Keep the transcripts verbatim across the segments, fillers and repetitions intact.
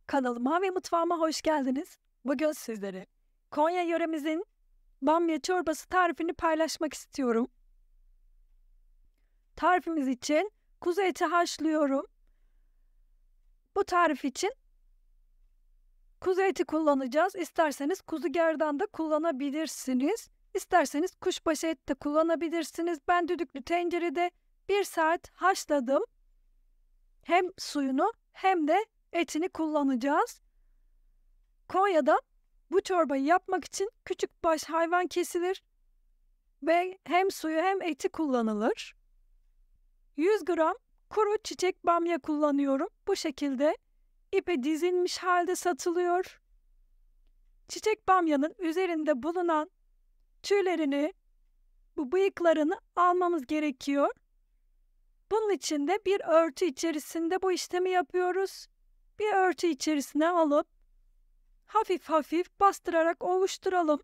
Kanalıma ve mutfağıma hoş geldiniz. Bugün sizlere Konya yöremizin bamya çorbası tarifini paylaşmak istiyorum. Tarifimiz için kuzu eti haşlıyorum. Bu tarif için kuzu eti kullanacağız. İsterseniz kuzu gerdan da kullanabilirsiniz. İsterseniz kuşbaşı et de kullanabilirsiniz. Ben düdüklü tencerede bir saat haşladım. Hem suyunu hem de etini kullanacağız. Konya'da bu çorbayı yapmak için küçükbaş hayvan kesilir ve hem suyu hem eti kullanılır. yüz gram kuru çiçek bamya kullanıyorum. Bu şekilde ipe dizilmiş halde satılıyor. Çiçek bamyanın üzerinde bulunan tüylerini, bu bıyıklarını almamız gerekiyor. Bunun için de bir örtü içerisinde bu işlemi yapıyoruz. Bir örtü içerisine alıp hafif hafif bastırarak ovuşturalım.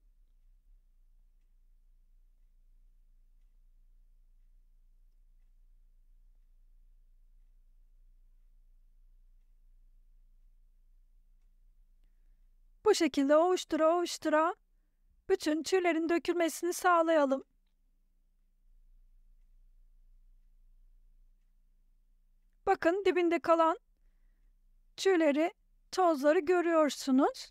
Bu şekilde ovuştura ovuştura bütün tüylerin dökülmesini sağlayalım. Bakın dibinde kalan tüyleri, tozları görüyorsunuz.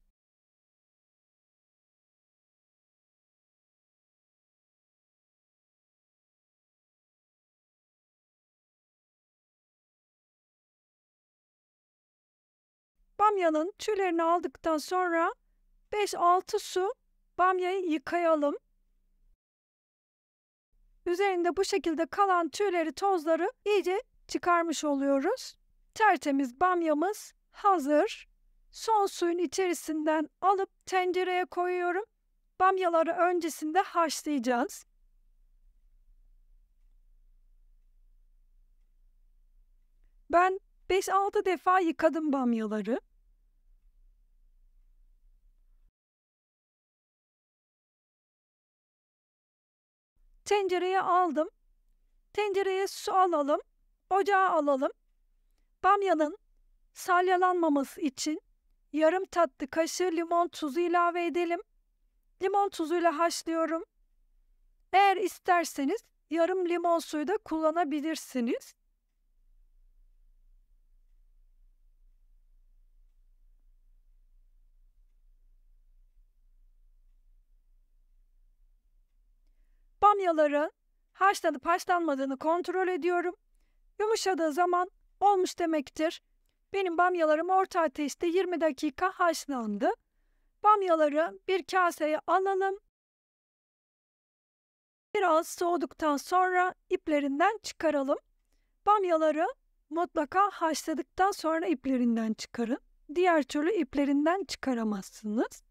Bamyanın tüylerini aldıktan sonra beş altı su bamyayı yıkayalım. Üzerinde bu şekilde kalan tüyleri, tozları iyice çıkarmış oluyoruz. Tertemiz bamyamız hazır. Son suyun içerisinden alıp tencereye koyuyorum. Bamyaları öncesinde haşlayacağız. Ben beş altı defa yıkadım bamyaları. Tencereye aldım. Tencereye su alalım. Ocağa alalım. Bamyanın salyalanmaması için yarım tatlı kaşığı limon tuzu ilave edelim. Limon tuzuyla haşlıyorum. Eğer isterseniz yarım limon suyu da kullanabilirsiniz. Bamyaları haşlanıp haşlanmadığını kontrol ediyorum. Yumuşadığı zaman olmuş demektir. Benim bamyalarım orta ateşte yirmi dakika haşlandı. Bamyaları bir kaseye alalım. Biraz soğuduktan sonra iplerinden çıkaralım. Bamyaları mutlaka haşladıktan sonra iplerinden çıkarın. Diğer türlü iplerinden çıkaramazsınız.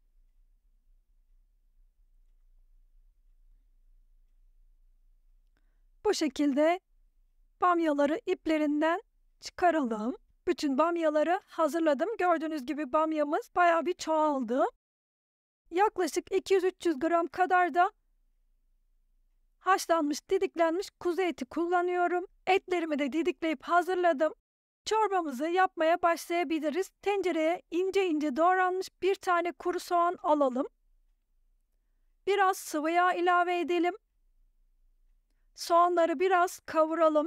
Bu şekilde bamyaları iplerinden çıkaralım. Bütün bamyaları hazırladım. Gördüğünüz gibi bamyamız bayağı bir çoğaldı. Yaklaşık iki yüz üç yüz gram kadar da haşlanmış, didiklenmiş kuzu eti kullanıyorum. Etlerimi de didikleyip hazırladım. Çorbamızı yapmaya başlayabiliriz. Tencereye ince ince doğranmış bir tane kuru soğan alalım. Biraz sıvı yağ ilave edelim. Soğanları biraz kavuralım.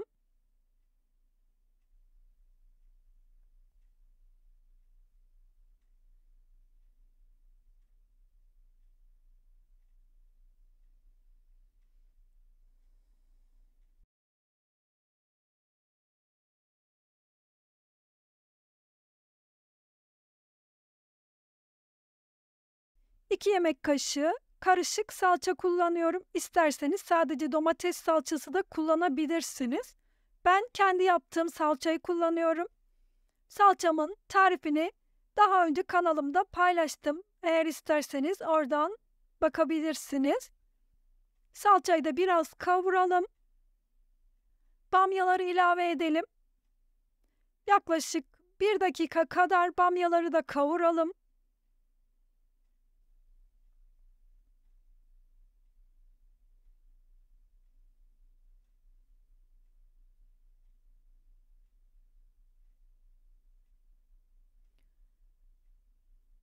iki yemek kaşığı karışık salça kullanıyorum. İsterseniz sadece domates salçası da kullanabilirsiniz. Ben kendi yaptığım salçayı kullanıyorum. Salçamın tarifini daha önce kanalımda paylaştım. Eğer isterseniz oradan bakabilirsiniz. Salçayı da biraz kavuralım. Bamyaları ilave edelim. Yaklaşık bir dakika kadar bamyaları da kavuralım.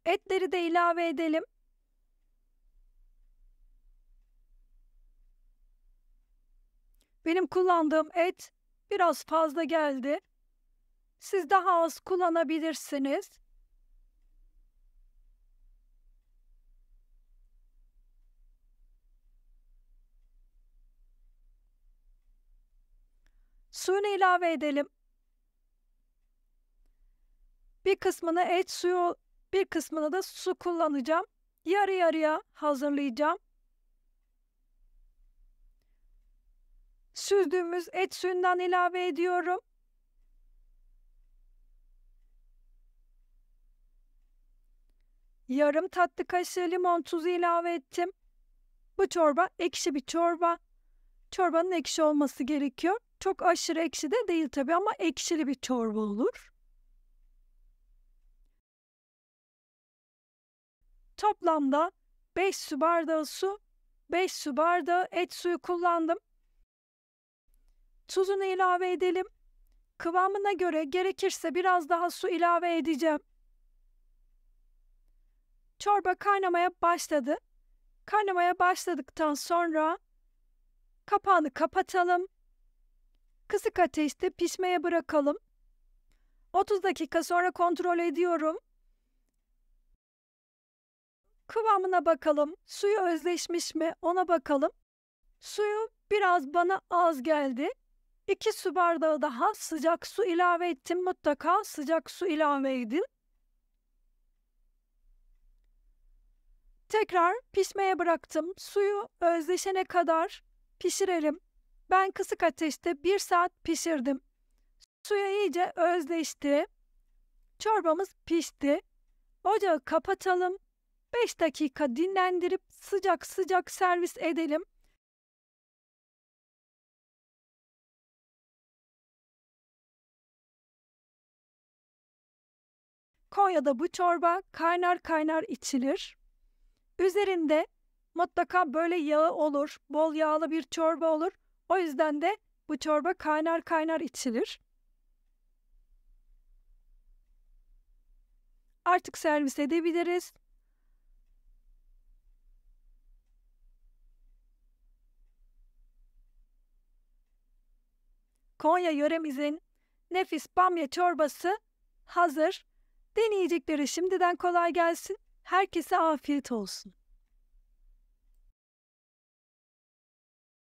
Etleri de ilave edelim. Benim kullandığım et biraz fazla geldi. Siz daha az kullanabilirsiniz. Suyunu ilave edelim. Bir kısmını et suyu, bir kısmını da su kullanacağım. Yarı yarıya hazırlayacağım. Süzdüğümüz et suyundan ilave ediyorum. Yarım tatlı kaşığı limon tuzu ilave ettim. Bu çorba ekşi bir çorba. Çorbanın ekşi olması gerekiyor. Çok aşırı ekşi de değil tabii ama ekşili bir çorba olur. Toplamda beş su bardağı su, beş su bardağı et suyu kullandım. Tuzunu ilave edelim. Kıvamına göre gerekirse biraz daha su ilave edeceğim. Çorba kaynamaya başladı. Kaynamaya başladıktan sonra kapağını kapatalım. Kısık ateşte pişmeye bırakalım. otuz dakika sonra kontrol ediyorum. Kıvamına bakalım. Suyu özleşmiş mi? Ona bakalım. Suyu biraz bana az geldi. iki su bardağı daha sıcak su ilave ettim. Mutlaka sıcak su ilave edin. Tekrar pişmeye bıraktım. Suyu özleşene kadar pişirelim. Ben kısık ateşte bir saat pişirdim. Suyu iyice özleşti. Çorbamız pişti. Ocağı kapatalım. beş dakika dinlendirip sıcak sıcak servis edelim. Konya'da bu çorba kaynar kaynar içilir. Üzerinde mutlaka böyle yağı olur, bol yağlı bir çorba olur. O yüzden de bu çorba kaynar kaynar içilir. Artık servis edebiliriz. Konya yöremizin nefis bamya çorbası hazır. Deneyecekleri şimdiden kolay gelsin. Herkese afiyet olsun.